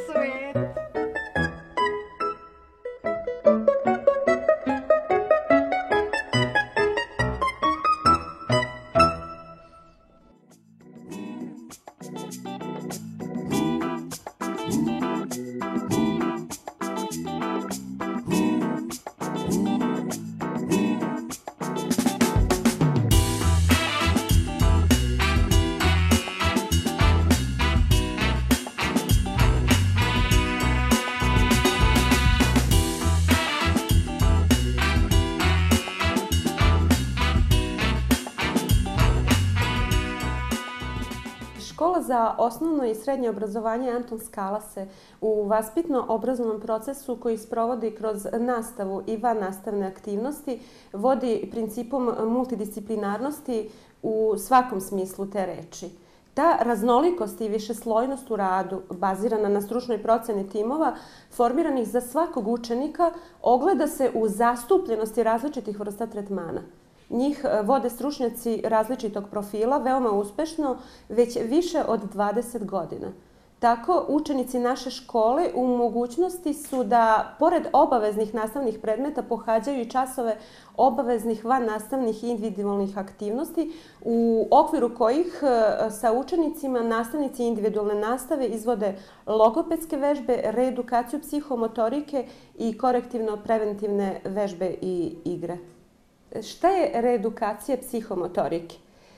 svet. Škola za osnovno i srednje obrazovanje Anton Skala se u vaspitno-obrazovnom procesu koji sprovodi kroz nastavu i vannastavne aktivnosti vodi principom multidisciplinarnosti u svakom smislu te reči. Ta raznolikost i višeslojnost u radu, bazirana na stručnoj proceni timova, formiranih za svakog učenika, ogleda se u zastupljenosti različitih vrsta tretmana. Njih vode stručnjaci različitog profila veoma uspešno već više od 20 godina. Tako, učenici naše škole u mogućnosti su da, pored obaveznih nastavnih predmeta, pohađaju i časove obaveznih vannastavnih i individualnih aktivnosti, u okviru kojih sa učenicima nastavnici individualne nastave izvode logopedske vežbe, reedukaciju psihomotorike i korektivno-preventivne vežbe i igre. Šta je reedukacija psihomotorike?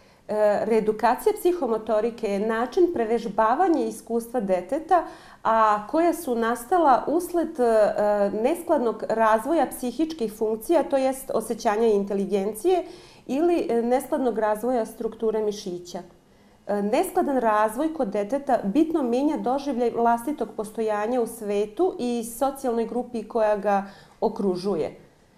Reedukacija psihomotorike je način prevežbavanja iskustva deteta, a koja su nastala usled neskladnog razvoja psihičkih funkcija, to jest osjećanja i inteligencije, ili neskladnog razvoja strukture mišića. Neskladan razvoj kod deteta bitno menja doživljaj vlastitog postojanja u svetu i socijalnoj grupi koja ga okružuje.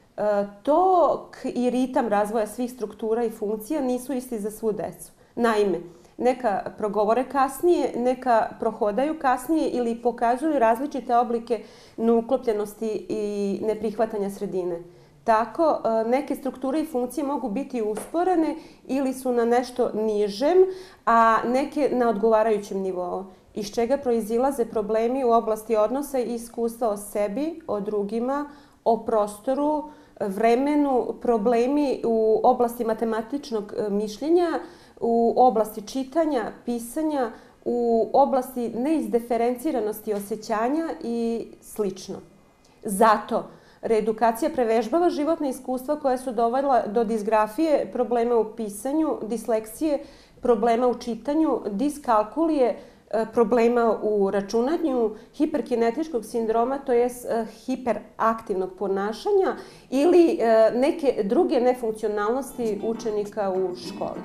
Tok i ritam razvoja svih struktura i funkcija nisu isti za svu decu. Naime, neka progovore kasnije, neka prohodaju kasnije ili pokazuju različite oblike neuklopljenosti i neprihvatanja sredine. Tako, neke strukture i funkcije mogu biti usporene ili su na nešto nižem, a neke na odgovarajućem nivou, iz čega proizilaze problemi u oblasti odnosa i iskustva o sebi, o drugima, o prostoru, vremenu, problemi u oblasti matematičnog mišljenja, u oblasti čitanja, pisanja, u oblasti neizdiferenciranosti osjećanja i slično. Zato, reedukacija prevežbava životna iskustva koja su dovela do disgrafije, problema u pisanju, disleksije, problema u čitanju, diskalkulije, problema u računanju, hiperkinetičkog sindroma, to je hiperaktivnog ponašanja ili neke druge nefunkcionalnosti učenika u školi.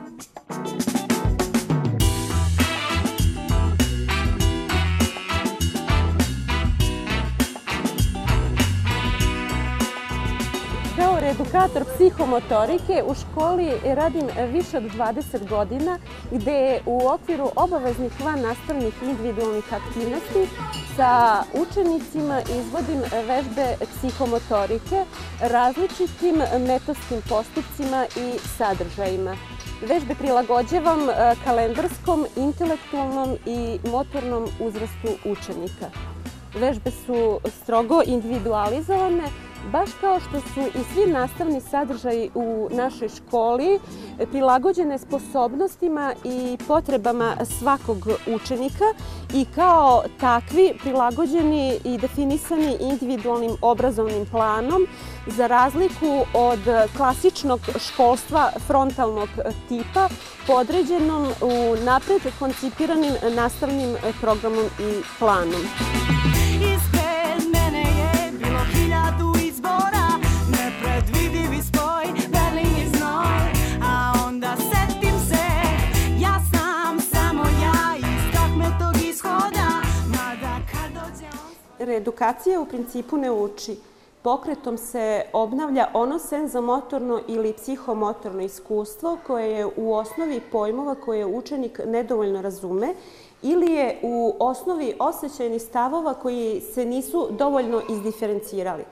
Kao reedukator psihomotorike u školi radim više od 20 godina, gde u okviru obaveznih vannastavnih individualnih aktivnosti sa učenicima izvodim vežbe psihomotorike različitim metodskim postupcima i sadržajima. Vežbe prilagođavam kalendarskom, intelektualnom i motornom uzrastu učenika. Vežbe su strogo individualizovane, baš kao što su i svi nastavni sadržaji u našoj školi prilagođene sposobnostima i potrebama svakog učenika i kao takvi prilagođeni i definisani individualnim obrazovnim planom, za razliku od klasičnog školstva frontalnog tipa, podređenom u napred koncipiranim nastavnim programom i planom. Ispred mene je bilo 1000 izbora, nepredvidivi spoj, veliki znoj, a onda setim se, ja sam samo ja, i strah me tog ishoda, mada kad dođe on... Reedukacija u principu ne uči. Pokretom se obnavlja ono senzomotorno ili psihomotorno iskustvo koje je u osnovi pojmova koje učenik nedovoljno razume ili je u osnovi osjećajnih stavova koji se nisu dovoljno izdiferencirali.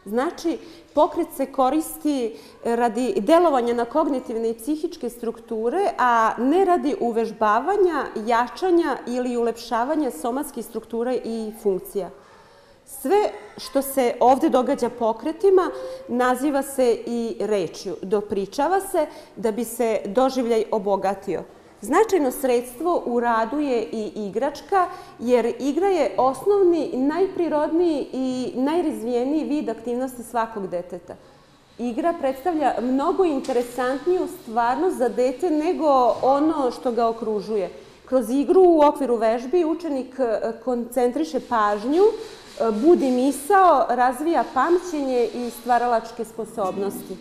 Znači, pokret se koristi radi delovanja na kognitivne i psihičke strukture, a ne radi uvežbavanja, jačanja ili ulepšavanja somatskih struktura i funkcija. Sve što se ovde događa pokretima naziva se i rečju. Dopričava se da bi se doživljaj obogatio. Značajno sredstvo u radu je i igračka, jer igra je osnovni, najprirodniji i najrazvijeniji vid aktivnosti svakog deteta. Igra predstavlja mnogo interesantniju stvarnost za dete nego ono što ga okružuje. Kroz igru u okviru vežbi učenik koncentriše pažnju, budi misao, razvija pamćenje i stvaralačke sposobnosti.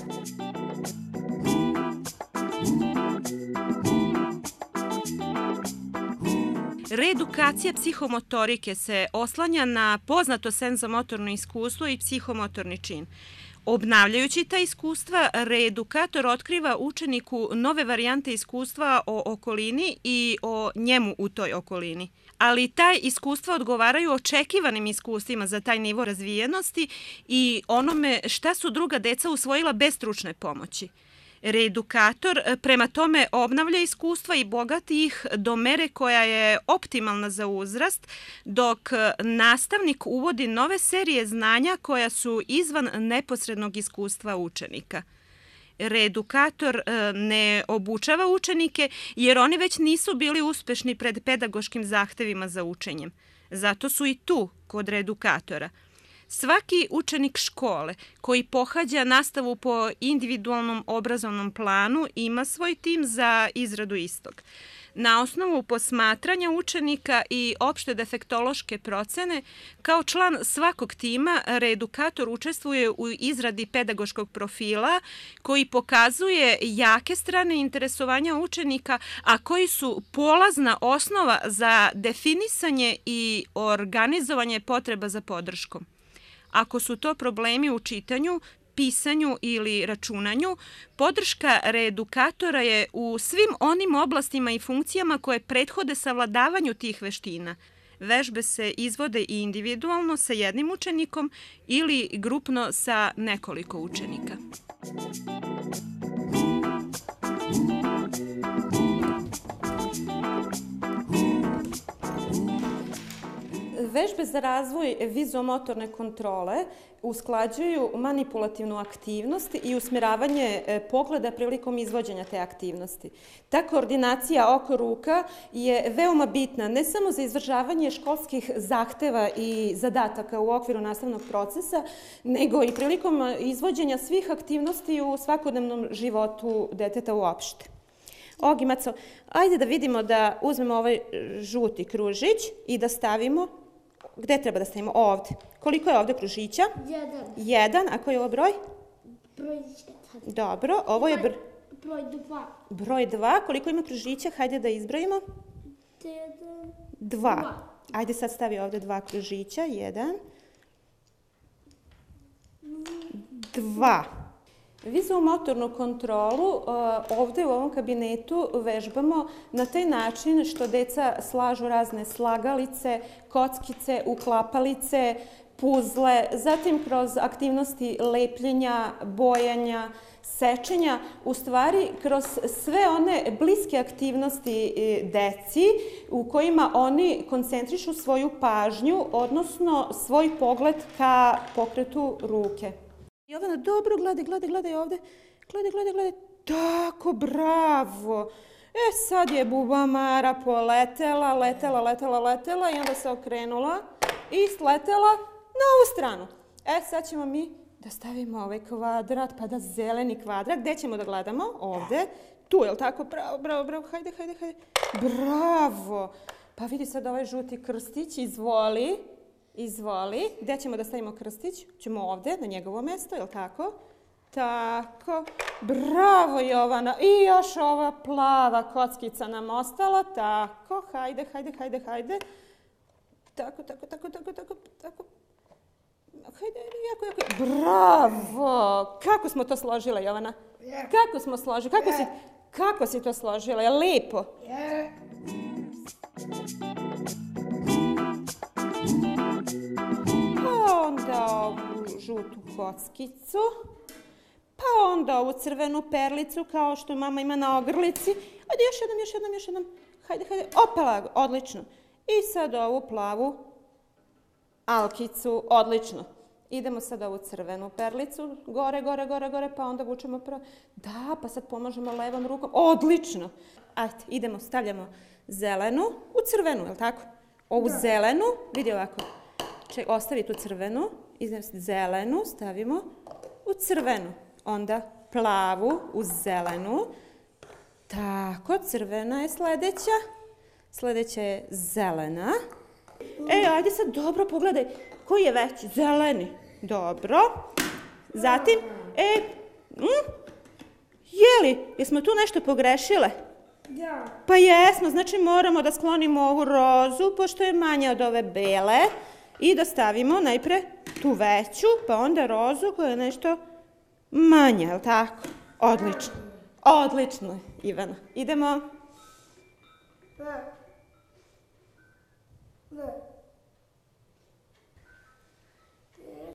Reedukacija psihomotorike se oslanja na poznato senzomotorno iskustvo i psihomotorni čin. Obnavljajući ta iskustva, reedukator otkriva učeniku nove varijante iskustva o okolini i o njemu u toj okolini. Ali taj iskustva odgovaraju očekivanim iskustvima za taj nivo razvijenosti i onome šta su druga deca usvojila bez stručne pomoći. Reedukator prema tome obnavlja iskustva i bogati ih do mere koja je optimalna za uzrast, dok nastavnik uvodi nove serije znanja koja su izvan neposrednog iskustva učenika. Reedukator ne obučava učenike jer oni već nisu bili uspešni pred pedagoškim zahtevima za učenjem. Zato su i tu kod reedukatora. Svaki učenik škole koji pohađa nastavu po individualnom obrazovnom planu ima svoj tim za izradu istog. Na osnovu posmatranja učenika i opšte defektološke procene, kao član svakog tima, reedukator učestvuje u izradi pedagoškog profila koji pokazuje jake strane interesovanja učenika, a koji su polazna osnova za definisanje i organizovanje potreba za podrškom. Ako su to problemi u čitanju, pisanju ili računanju, podrška reedukatora je u svim onim oblastima i funkcijama koje prethode savladavanju tih veština. Vežbe se izvode i individualno sa jednim učenikom ili grupno sa nekoliko učenika. Vežbe za razvoj vizuomotorne kontrole usklađuju manipulativnu aktivnost i usmjeravanje pogleda prilikom izvođenja te aktivnosti. Ta koordinacija oko-ruka je veoma bitna ne samo za izvršavanje školskih zahteva i zadataka u okviru nastavnog procesa, nego i prilikom izvođenja svih aktivnosti u svakodnevnom životu deteta uopšte. Ogi, Maco, ajde da vidimo da uzmemo ovaj žuti kružić i da stavimo. Gde treba da stavimo? Ovde. Koliko je ovde kružića? 1. 1, a koji je ovo broj? Broj 4. Dobro, ovo je Broj 2. broj 2. Koliko ima kružića? Hajde da izbrojimo. 2. Ajde sad stavi ovde 2 kružića. 1. 2. Vizuomotornu kontrolu ovde u ovom kabinetu vežbamo na taj način što deca slažu razne slagalice, kockice, uklapalice, puzle, zatim kroz aktivnosti lepljenja, bojanja, sečenja, u stvari kroz sve one bliske aktivnosti deci u kojima oni koncentrišu svoju pažnju, odnosno svoj pogled ka pokretu ruke. Jovana, dobro, gledaj ovde. Gledaj. Tako, bravo. Sad je bubamara poletela, letela i onda se okrenula i sletela na ovu stranu. Sad ćemo mi da stavimo ovaj kvadrat, pa da zeleni kvadrat. Gde ćemo da gledamo? Ovde. Tu, je li tako? Bravo. Hajde. Bravo. Pa vidi sad ovaj žuti krstić, izvoli. Gde ćemo da stavimo krstić? Ćemo ovde, na njegovo mesto, je li tako? Tako. Bravo, Jovana. I još ova plava kockica nam ostala. Tako. Hajde. Tako. Hajde, jako. Bravo. Kako smo to složile, Jovana? Kako smo složile? Kako si to složila? Je li lepo? Onda ovu žutu kockicu, pa onda ovu crvenu perlicu kao što mama ima na ogrlici. Ajde, još jednom. Hajde. Opala, odlično. I sad ovu plavu alkicu, odlično. Idemo sad ovu crvenu perlicu, gore, pa onda vučemo prvo. Da, pa sad pomažemo levom rukom. Odlično. Ajde, idemo, stavljamo zelenu u crvenu, je li tako? Ovu zelenu, vidi ovako. Ostavi tu crvenu, zelenu stavimo u crvenu. Onda plavu u zelenu. Tako, crvena je sledeća. Sledeća je zelena. Ajde sad dobro pogledaj. Koji je veći? Zeleni. Dobro. Zatim, jeli, jesmo tu nešto pogrešile? Da. Pa jesmo, znači moramo da sklonimo ovu rozu, pošto je manja od ove bele, i da stavimo najpre tu veću, pa onda rozu koja je nešto manja, je li tako? Odlično. Odlično, Ivana. Idemo. Da.